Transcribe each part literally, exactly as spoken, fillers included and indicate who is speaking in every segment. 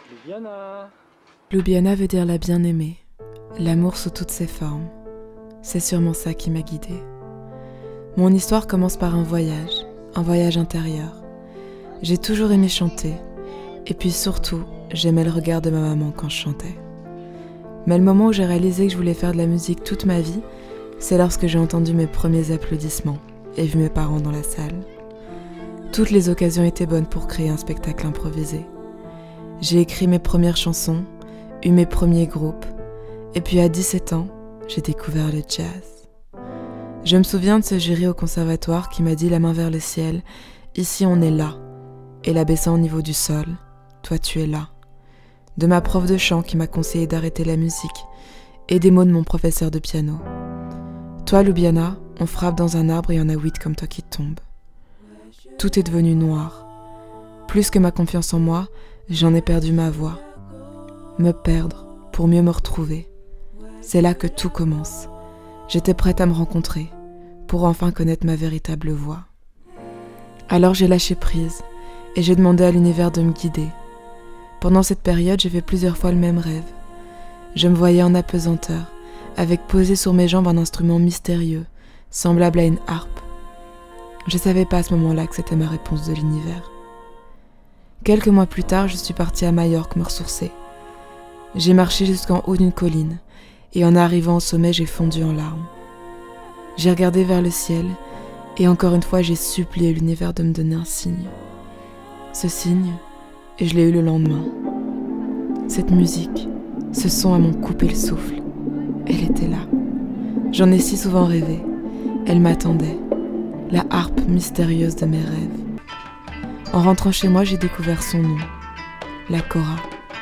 Speaker 1: Ljubljana.
Speaker 2: Ljubljana veut dire la bien-aimée, l'amour sous toutes ses formes. C'est sûrement ça qui m'a guidée. Mon histoire commence par un voyage, un voyage intérieur. J'ai toujours aimé chanter, et puis surtout, j'aimais le regard de ma maman quand je chantais. Mais le moment où j'ai réalisé que je voulais faire de la musique toute ma vie, c'est lorsque j'ai entendu mes premiers applaudissements et vu mes parents dans la salle. Toutes les occasions étaient bonnes pour créer un spectacle improvisé. J'ai écrit mes premières chansons, eu mes premiers groupes, et puis à dix-sept ans, j'ai découvert le jazz. Je me souviens de ce jury au conservatoire qui m'a dit la main vers le ciel, « Ici on est là », et l'abaissant au niveau du sol, « Toi tu es là ». De ma prof de chant qui m'a conseillé d'arrêter la musique, et des mots de mon professeur de piano. « Toi Ljubljana, on frappe dans un arbre et il y en a huit comme toi qui tombent. » Tout est devenu noir. Plus que ma confiance en moi, j'en ai perdu ma voix. Me perdre pour mieux me retrouver. C'est là que tout commence. J'étais prête à me rencontrer, pour enfin connaître ma véritable voix. Alors j'ai lâché prise, et j'ai demandé à l'univers de me guider. Pendant cette période, j'ai fait plusieurs fois le même rêve. Je me voyais en apesanteur, avec posé sur mes jambes un instrument mystérieux, semblable à une harpe. Je savais pas à ce moment-là que c'était ma réponse de l'univers. Quelques mois plus tard, je suis partie à Majorque me ressourcer. J'ai marché jusqu'en haut d'une colline, et en arrivant au sommet, j'ai fondu en larmes. J'ai regardé vers le ciel, et encore une fois, j'ai supplié l'univers de me donner un signe. Ce signe, je l'ai eu le lendemain. Cette musique, ce son à m'en couper le souffle. Elle était là. J'en ai si souvent rêvé. Elle m'attendait. La harpe mystérieuse de mes rêves. En rentrant chez moi, j'ai découvert son nom. La kora.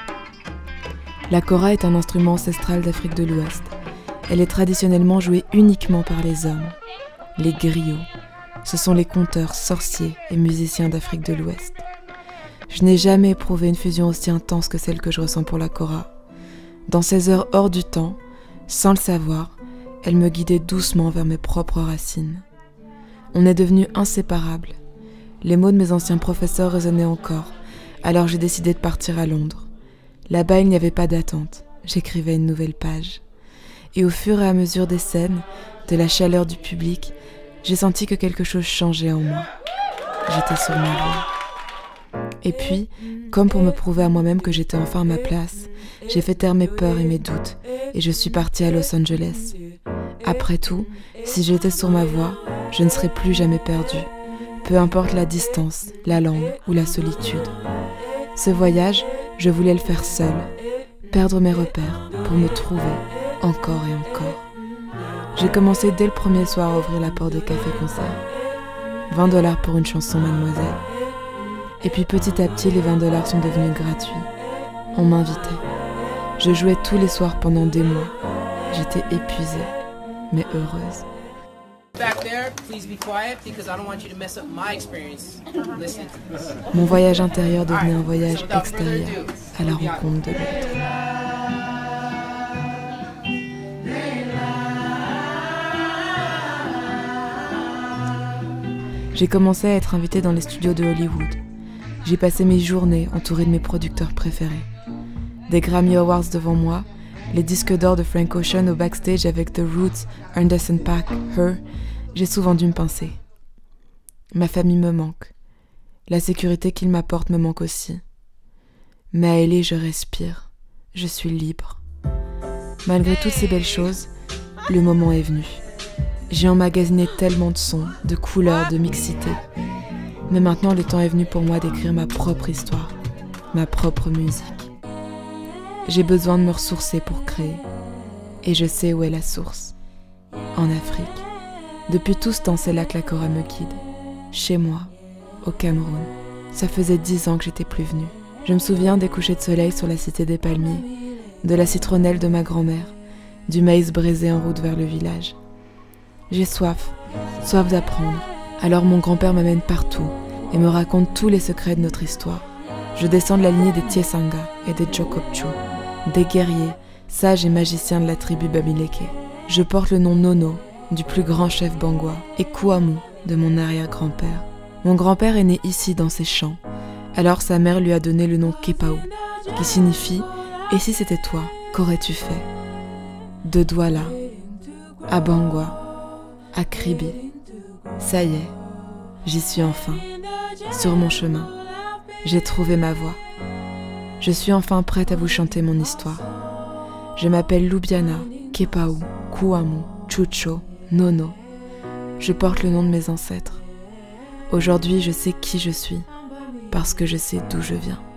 Speaker 2: La kora est un instrument ancestral d'Afrique de l'Ouest. Elle est traditionnellement jouée uniquement par les hommes. Les griots. Ce sont les conteurs, sorciers et musiciens d'Afrique de l'Ouest. Je n'ai jamais éprouvé une fusion aussi intense que celle que je ressens pour la kora. Dans ces heures hors du temps, sans le savoir, elle me guidait doucement vers mes propres racines. On est devenus inséparables. Les mots de mes anciens professeurs résonnaient encore, alors j'ai décidé de partir à Londres. Là-bas, il n'y avait pas d'attente. J'écrivais une nouvelle page. Et au fur et à mesure des scènes, de la chaleur du public, j'ai senti que quelque chose changeait en moi. J'étais sur ma voie. Et puis, comme pour me prouver à moi-même que j'étais enfin à ma place, j'ai fait taire mes peurs et mes doutes, et je suis partie à Los Angeles. Après tout, si j'étais sur ma voie, je ne serais plus jamais perdue, peu importe la distance, la langue ou la solitude. Ce voyage, je voulais le faire seule, perdre mes repères pour me trouver encore et encore. J'ai commencé dès le premier soir à ouvrir la porte de café-concert. vingt dollars pour une chanson, mademoiselle. Et puis petit à petit, les vingt dollars sont devenus gratuits. On m'invitait. Je jouais tous les soirs pendant des mois. J'étais épuisée, mais heureuse. Mon voyage intérieur devenait un voyage extérieur, à la rencontre de l'autre. J'ai commencé à être invitée dans les studios de Hollywood. J'ai passé mes journées entourée de mes producteurs préférés. Des Grammy Awards devant moi, les disques d'or de Frank Ocean au backstage avec The Roots, Anderson .Paak, Her, j'ai souvent dû me pincer. Ma famille me manque. La sécurité qu'ils m'apportent me manque aussi. Mais à L A, je respire. Je suis libre. Malgré toutes ces belles choses, le moment est venu. J'ai emmagasiné tellement de sons, de couleurs, de mixité. Mais maintenant, le temps est venu pour moi d'écrire ma propre histoire, ma propre musique. J'ai besoin de me ressourcer pour créer. Et je sais où est la source. En Afrique. Depuis tout ce temps, c'est là que la kora me guide. Chez moi, au Cameroun. Ça faisait dix ans que j'étais plus venue. Je me souviens des couchers de soleil sur la cité des palmiers, de la citronnelle de ma grand-mère, du maïs braisé en route vers le village. J'ai soif, soif d'apprendre. Alors mon grand-père m'amène partout et me raconte tous les secrets de notre histoire. Je descends de la lignée des Tiesanga et des Jokopchu, des guerriers, sages et magiciens de la tribu Bamileke. Je porte le nom Nono, du plus grand chef Bangwa, et Kouamou, de mon arrière-grand-père. Mon grand-père est né ici dans ces champs, alors sa mère lui a donné le nom Kepaou, qui signifie « Et si c'était toi, qu'aurais-tu fait ?» De Douala, à Bangwa, à Kribi. Ça y est, j'y suis enfin, sur mon chemin. J'ai trouvé ma voie. Je suis enfin prête à vous chanter mon histoire. Je m'appelle Lubiana, Kepaou, Kouamou, Chucho, Nono. Je porte le nom de mes ancêtres. Aujourd'hui, je sais qui je suis, parce que je sais d'où je viens.